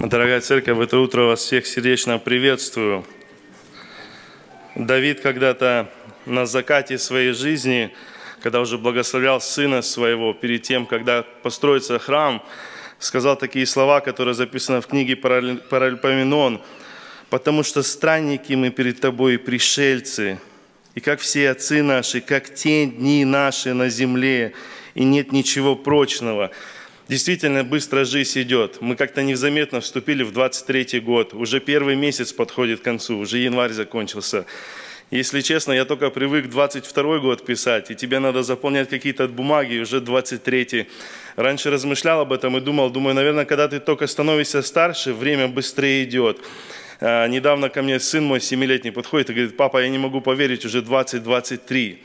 Дорогая церковь, в это утро вас всех сердечно приветствую. Давид когда-то на закате своей жизни, когда уже благословлял сына своего, перед тем, когда построится храм, сказал такие слова, которые записаны в книге Паральпоменон: «Потому что странники мы перед тобой и пришельцы, и как все отцы наши, как тень дни наши на земле, и нет ничего прочного». Действительно, быстро жизнь идет. Мы как-то незаметно вступили в 23-й год. Уже первый месяц подходит к концу, уже январь закончился. Если честно, я только привык 22-й год писать, и тебе надо заполнять какие-то бумаги, уже 23-й. Раньше размышлял об этом и думаю, наверное, когда ты только становишься старше, время быстрее идет. Недавно ко мне сын мой 7-летний подходит и говорит: «Папа, я не могу поверить, уже 20-23».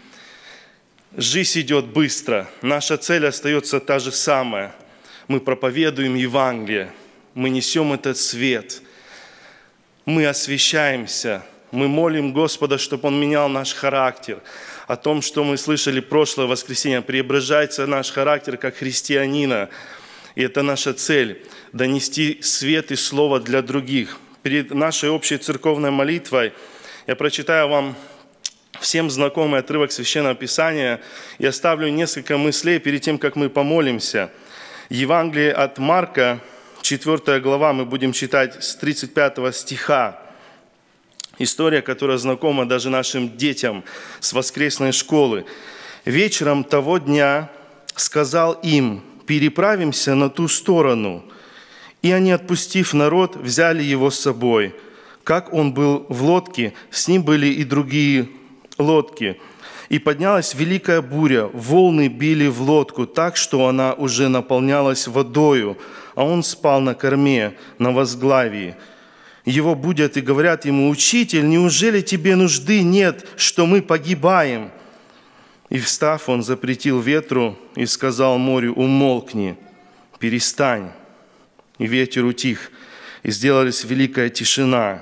Жизнь идет быстро, наша цель остается та же самая. Мы проповедуем Евангелие, мы несем этот свет, мы освящаемся, мы молим Господа, чтобы Он менял наш характер. О том, что мы слышали прошлое воскресенье, преображается наш характер как христианина. И это наша цель – донести свет и слово для других. Перед нашей общей церковной молитвой я прочитаю вам всем знакомый отрывок Священного Писания и оставлю несколько мыслей перед тем, как мы помолимся. Евангелие от Марка, 4 глава, мы будем читать с 35 стиха. История, которая знакома даже нашим детям с воскресной школы. «Вечером того дня сказал им: переправимся на ту сторону. И они, отпустив народ, взяли его с собой. Как он был в лодке, с ним были и другие лодки. И поднялась великая буря, волны били в лодку так, что она уже наполнялась водою, а он спал на корме, на возглавии. Его будят и говорят ему: «Учитель, неужели тебе нужды нет, что мы погибаем?» И встав, он запретил ветру и сказал морю: «Умолкни, перестань». И ветер утих, и сделалась великая тишина.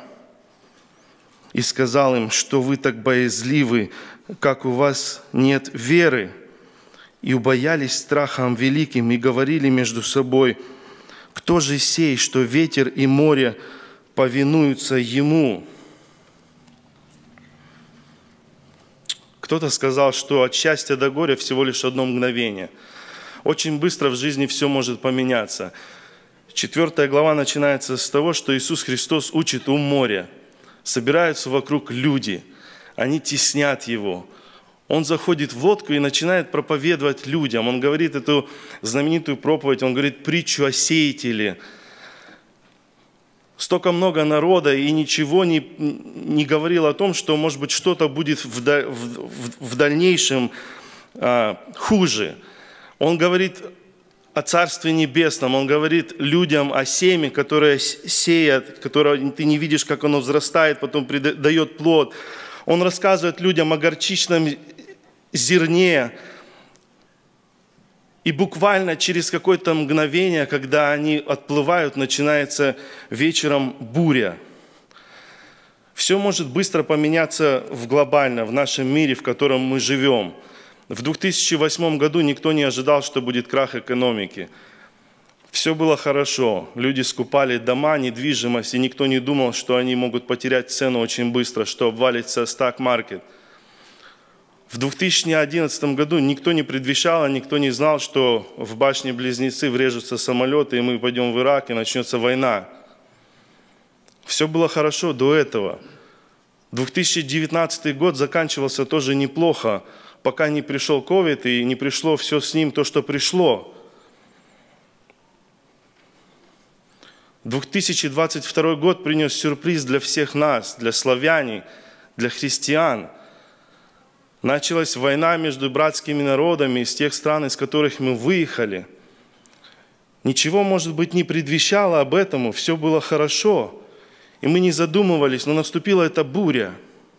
И сказал им: «Что вы так боязливы, как у вас нет веры?» И убоялись страхом великим, и говорили между собой: «Кто же сей, что ветер и море повинуются ему?» Кто-то сказал, что от счастья до горя всего лишь одно мгновение. Очень быстро в жизни все может поменяться. 4 глава начинается с того, что Иисус Христос учит у моря. Собираются вокруг люди, они теснят Его. Он заходит в лодку и начинает проповедовать людям. Он говорит эту знаменитую проповедь, он говорит притчу о сеятеле. Столько много народа, и ничего не говорил о том, что, может быть, что-то будет в дальнейшем хуже. Он говорит о Царстве Небесном, Он говорит людям о семе, которое сеет, которое ты не видишь, как оно взрастает, потом дает плод. Он рассказывает людям о горчичном зерне. И буквально через какое-то мгновение, когда они отплывают, начинается вечером буря. Все может быстро поменяться глобально в нашем мире, в котором мы живем. В 2008 году никто не ожидал, что будет крах экономики. Все было хорошо. Люди скупали дома, недвижимость, и никто не думал, что они могут потерять цену очень быстро, что обвалится стак-маркет. В 2011 году никто не предвещал, никто не знал, что в башне-близнецы врежутся самолеты, и мы пойдем в Ирак, и начнется война. Все было хорошо до этого. 2019 год заканчивался тоже неплохо, пока не пришел ковид и не пришло все с ним то, что пришло. 2022 год принес сюрприз для всех нас, для славян, для христиан. Началась война между братскими народами из тех стран, из которых мы выехали. Ничего, может быть, не предвещало об этом, все было хорошо. И мы не задумывались, но наступила эта буря.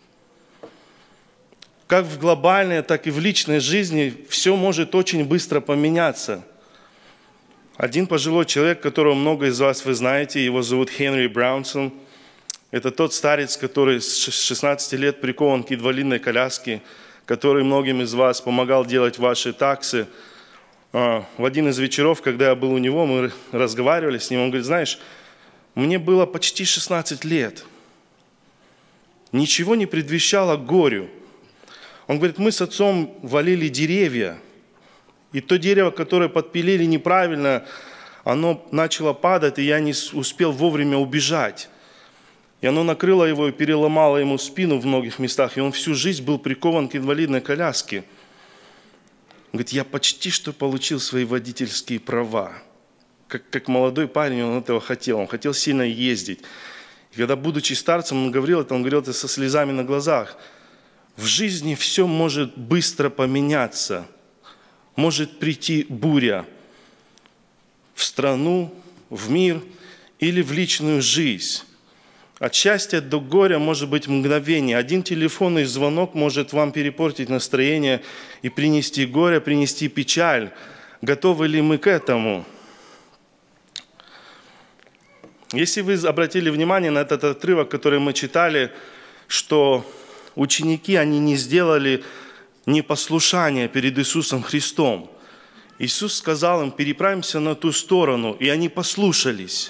Как в глобальной, так и в личной жизни все может очень быстро поменяться. Один пожилой человек, которого много из вас вы знаете, его зовут Хенри Браунсон. Это тот старец, который с 16 лет прикован к инвалидной коляске, который многим из вас помогал делать ваши таксы. В один из вечеров, когда я был у него, мы разговаривали с ним, он говорит: знаешь, Мне было почти 16 лет. Ничего не предвещало горю. Он говорит, мы с отцом валили деревья, и то дерево, которое подпилили неправильно, оно начало падать, и я не успел вовремя убежать. И оно накрыло его и переломало ему спину в многих местах, и он всю жизнь был прикован к инвалидной коляске. Он говорит, я почти что получил свои водительские права. Как молодой парень он этого хотел, он хотел сильно ездить. И когда, будучи старцем, он говорил это со слезами на глазах. В жизни все может быстро поменяться. Может прийти буря в страну, в мир или в личную жизнь. От счастья до горя может быть мгновение. Один телефонный звонок может вам перепортить настроение и принести горе, принести печаль. Готовы ли мы к этому? Если вы обратили внимание на этот отрывок, который мы читали, что ученики, они не сделали непослушания перед Иисусом Христом. Иисус сказал им, переправимся на ту сторону, и они послушались.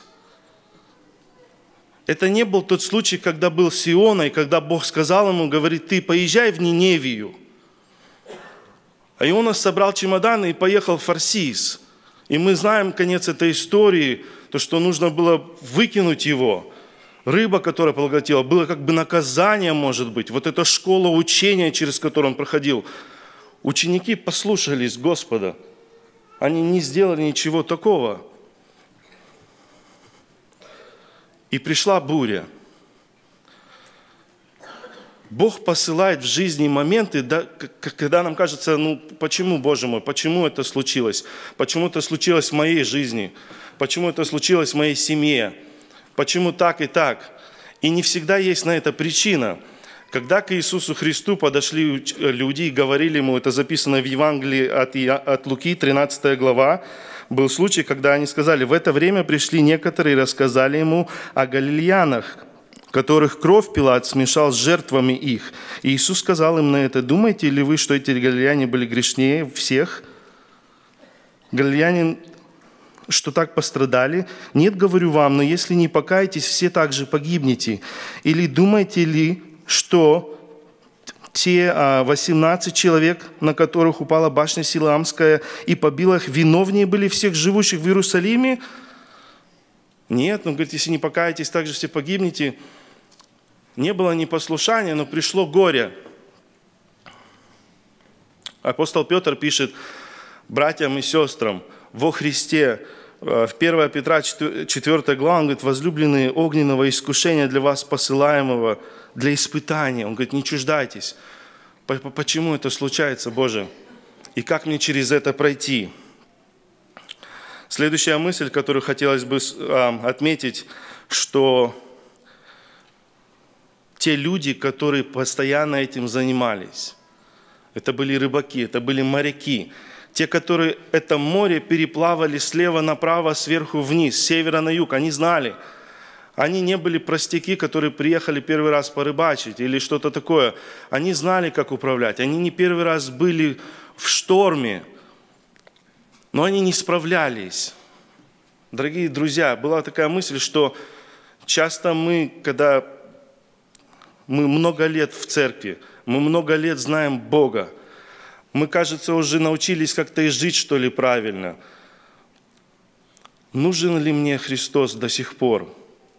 Это не был тот случай, когда был с Ионой, когда Бог сказал ему, говорит, ты поезжай в Ниневию. А Иона собрал чемоданы и поехал в Фарсис. И мы знаем конец этой истории, то, что нужно было выкинуть его. Рыба, которая поглотила, было как бы наказание, может быть. Вот эта школа учения, через которую он проходил. Ученики послушались Господа. Они не сделали ничего такого. И пришла буря. Бог посылает в жизни моменты, когда нам кажется, почему, Боже мой, почему это случилось? Почему это случилось в моей жизни? Почему это случилось в моей семье? Почему так и так? И не всегда есть на это причина. Когда к Иисусу Христу подошли люди и говорили ему, это записано в Евангелии от Луки, 13 глава, был случай, когда они сказали, в это время пришли некоторые и рассказали ему о галилеянах, которых кровь Пилат смешал с жертвами их. И Иисус сказал им на это, думаете ли вы, что эти галилеяне были грешнее всех? Галилеяне, что так пострадали? Нет, говорю вам, но если не покаетесь, все также погибнете. Или думаете ли, что те 18 человек, на которых упала башня Силаамская и побила их, виновнее были всех живущих в Иерусалиме? Нет, он говорит, если не покаетесь, также все погибнете. Не было непослушания, но пришло горе. Апостол Петр пишет братьям и сестрам во Христе, в 1 Петра 4 глава, он говорит, возлюбленные, огненного искушения для вас посылаемого, для испытания. Он говорит, не чуждайтесь. Почему это случается, Боже? И как мне через это пройти? Следующая мысль, которую хотелось бы отметить, что те люди, которые постоянно этим занимались, это были рыбаки, это были моряки, те, которые это море переплавали слева направо, сверху вниз, с севера на юг, они знали. Они не были простяки, которые приехали первый раз порыбачить или что-то такое. Они знали, как управлять. Они не первый раз были в шторме, но они не справлялись. Дорогие друзья, была такая мысль, что часто мы, когда мы много лет в церкви, мы много лет знаем Бога, мы, кажется, уже научились как-то и жить, что ли, правильно. Нужен ли мне Христос до сих пор?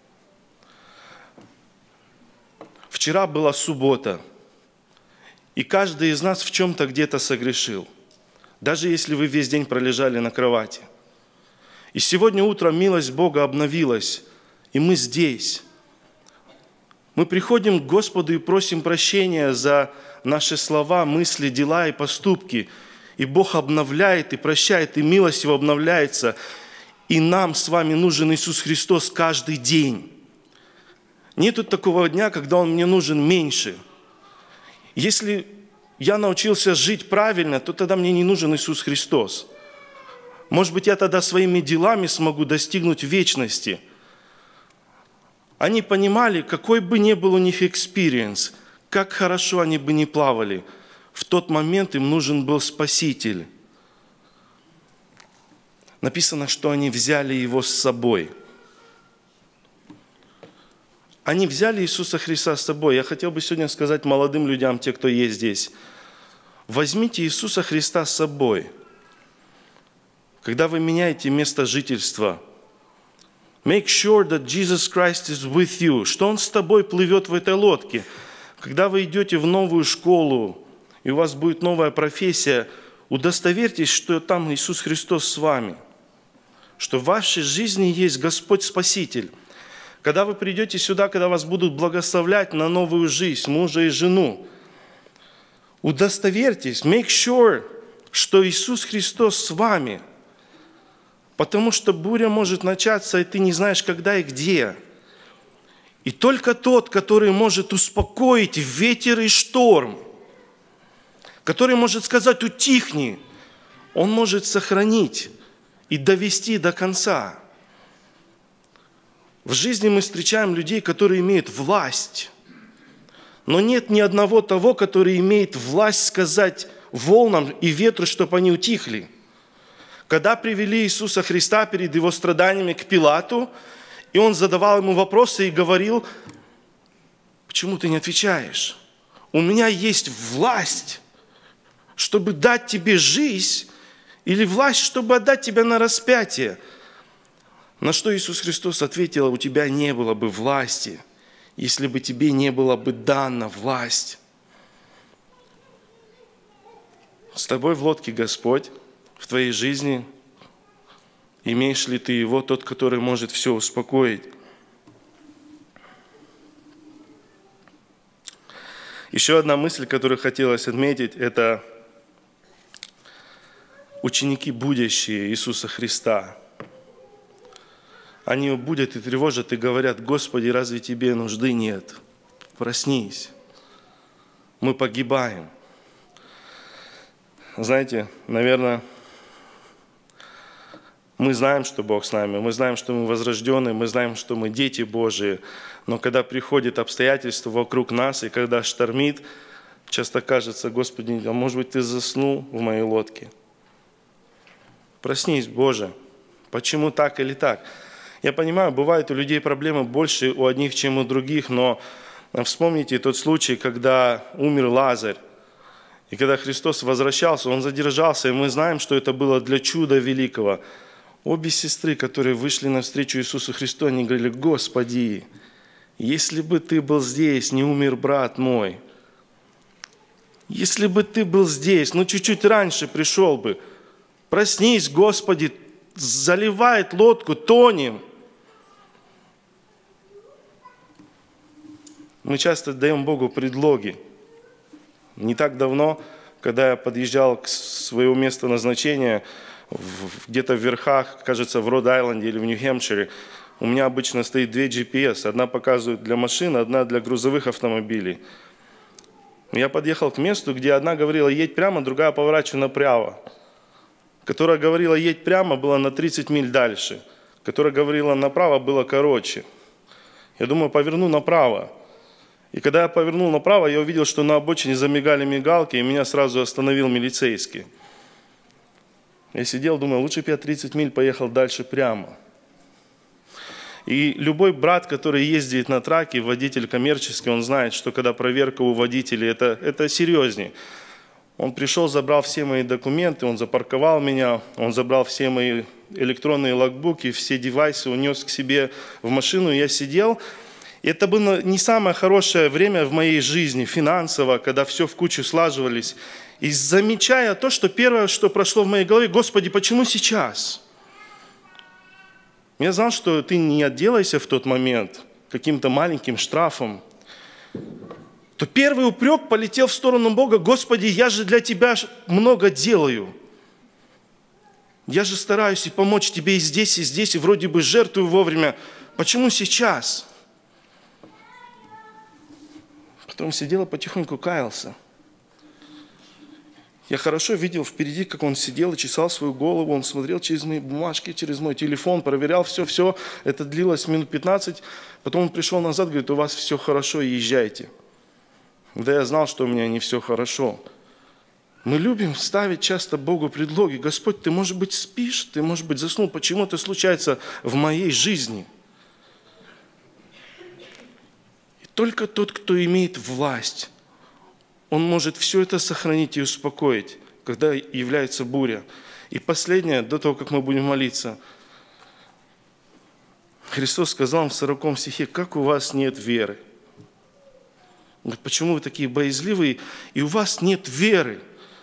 Вчера была суббота, и каждый из нас в чем-то где-то согрешил, даже если вы весь день пролежали на кровати. И сегодня утром милость Бога обновилась, и мы здесь. Мы приходим к Господу и просим прощения за наши слова, мысли, дела и поступки. И Бог обновляет и прощает, и милость Его обновляется. И нам с вами нужен Иисус Христос каждый день. Нету такого дня, когда Он мне нужен меньше. Если я научился жить правильно, то тогда мне не нужен Иисус Христос. Может быть, я тогда своими делами смогу достигнуть вечности. Они понимали, какой бы ни был у них экспириенс, как хорошо они бы ни плавали, в тот момент им нужен был Спаситель. Написано, что они взяли Его с собой. они взяли Иисуса Христа с собой. Я хотел бы сегодня сказать молодым людям, те, кто есть здесь, возьмите Иисуса Христа с собой. Когда вы меняете место жительства, make sure that Jesus Christ is with you, что Он с тобой плывет в этой лодке. Когда вы идете в новую школу, и у вас будет новая профессия, удостоверьтесь, что там Иисус Христос с вами, что в вашей жизни есть Господь Спаситель. Когда вы придете сюда, когда вас будут благословлять на новую жизнь, мужа и жену, удостоверьтесь, make sure, что Иисус Христос с вами. Потому что буря может начаться, и ты не знаешь, когда и где. И только тот, который может успокоить ветер и шторм, который может сказать «утихни», он может сохранить и довести до конца. В жизни мы встречаем людей, которые имеют власть, но нет ни одного того, который имеет власть сказать волнам и ветру, чтобы они утихли. Когда привели Иисуса Христа перед Его страданиями к Пилату, и Он задавал Ему вопросы и говорил: «Почему ты не отвечаешь? У меня есть власть, чтобы дать тебе жизнь, или власть, чтобы отдать тебя на распятие». На что Иисус Христос ответил: «У тебя не было бы власти, если бы тебе не было бы дана власть». С тобой в лодке Господь, в твоей жизни. Имеешь ли ты Его, тот, который может все успокоить? Еще одна мысль, которую хотелось отметить, это ученики, будущие Иисуса Христа. Они будут и тревожат, и говорят: «Господи, разве Тебе нужды нет? Проснись, мы погибаем». Знаете, наверное, мы знаем, что Бог с нами, мы знаем, что мы возрожденные, мы знаем, что мы дети Божии, но когда приходят обстоятельства вокруг нас, и когда штормит, часто кажется: «Господи, а может быть, Ты заснул в моей лодке? Проснись, Боже, почему так или так?» Я понимаю, бывают у людей проблемы больше у одних, чем у других, но вспомните тот случай, когда умер Лазарь. И когда Христос возвращался, Он задержался, и мы знаем, что это было для чуда великого. Обе сестры, которые вышли навстречу Иисусу Христу, они говорили: «Господи, если бы Ты был здесь, не умер брат мой. Если бы Ты был здесь, чуть-чуть раньше пришел бы. Проснись, Господи, заливает лодку, тонем». Мы часто даем Богу предлоги. Не так давно, когда я подъезжал к своему месту назначения, где-то в верхах, кажется, в Род-Айленде или в Нью-Хэмпшире, у меня обычно стоит 2 GPS. Одна показывает для машин, одна для грузовых автомобилей. Я подъехал к месту, где одна говорила: «Едь прямо», другая: «Поворачивай направо». Которая говорила: «Едь прямо», была на 30 миль дальше. Которая говорила: «Направо», было короче. Я думаю, поверну направо. И когда я повернул направо, я увидел, что на обочине замигали мигалки, и меня сразу остановил милицейский. Я сидел, думаю, лучше бы я 30 миль поехал дальше прямо. И любой брат, который ездит на траке, водитель коммерческий, он знает, что когда проверка у водителей, это серьезнее. Он пришел, забрал все мои документы, он запарковал меня, он забрал все мои электронные логбуки, все девайсы, унес к себе в машину, я сидел. И это было не самое хорошее время в моей жизни, финансово, когда все в кучу слаживались. И замечая то, что первое, что прошло в моей голове: «Господи, почему сейчас?» Я знал, что ты не отделаешься в тот момент каким-то маленьким штрафом. То первый упрек полетел в сторону Бога: «Господи, я же для Тебя много делаю. Я же стараюсь и помочь Тебе и здесь, и вроде бы жертвую вовремя. Почему сейчас?» Потом сидел и потихоньку каялся. Я хорошо видел впереди, как он сидел и чесал свою голову, он смотрел через мои бумажки, через мой телефон, проверял все. Это длилось минут 15. Потом он пришел назад, говорит: «У вас все хорошо, езжайте». Да я знал, что у меня не все хорошо. Мы любим ставить часто Богу предлоги: «Господь, Ты, может быть, спишь, Ты, может быть, заснул, почему это случается в моей жизни?» Только тот, кто имеет власть, он может все это сохранить и успокоить, когда является буря. И последнее, до того, как мы будем молиться. Христос сказал в 40 стихе: как у вас нет веры? Говорит, почему вы такие боязливые, и у вас нет веры?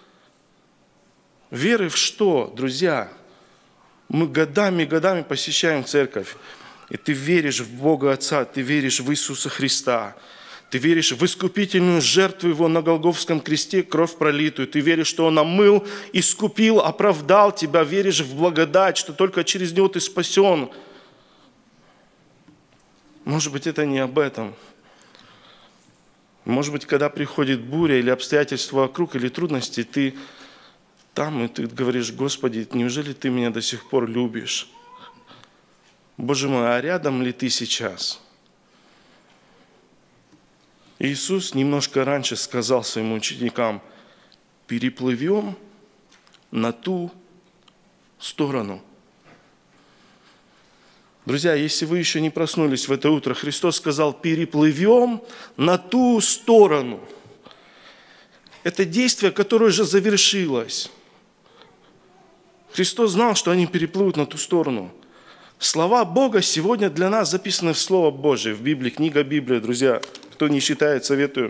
Веры в что, друзья? Мы годами посещаем церковь, и ты веришь в Бога Отца, ты веришь в Иисуса Христа, ты веришь в искупительную жертву Его на Голгофском кресте, кровь пролитую, ты веришь, что Он омыл, искупил, оправдал тебя, веришь в благодать, что только через Него ты спасен. Может быть, это не об этом. Может быть, когда приходит буря или обстоятельства вокруг, или трудности, ты там, и ты говоришь: Господи, неужели Ты меня до сих пор любишь? Боже мой, а рядом ли Ты сейчас? Иисус немножко раньше сказал своим ученикам: переплывем на ту сторону. Друзья, если вы еще не проснулись в это утро, Христос сказал: переплывем на ту сторону. Это действие, которое уже завершилось. Христос знал, что они переплывут на ту сторону. Слова Бога сегодня для нас записаны в Слово Божие, в Библии, книга Библия, друзья. Кто не читает, советую.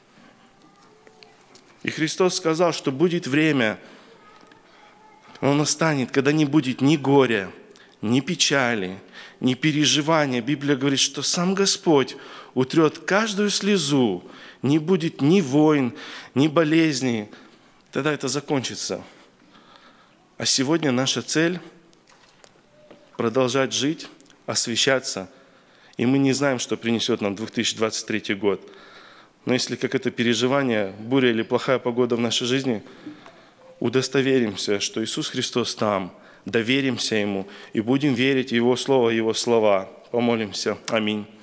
И Христос сказал, что будет время, Он настанет, когда не будет ни горя, ни печали, ни переживания. Библия говорит, что сам Господь утрет каждую слезу, не будет ни войн, ни болезней. Тогда это закончится. А сегодня наша цель – продолжать жить, освящаться. И мы не знаем, что принесет нам 2023 год. Но если как это переживание, буря или плохая погода в нашей жизни, удостоверимся, что Иисус Христос там, доверимся Ему и будем верить в Его Слово, Его слова. Помолимся. Аминь.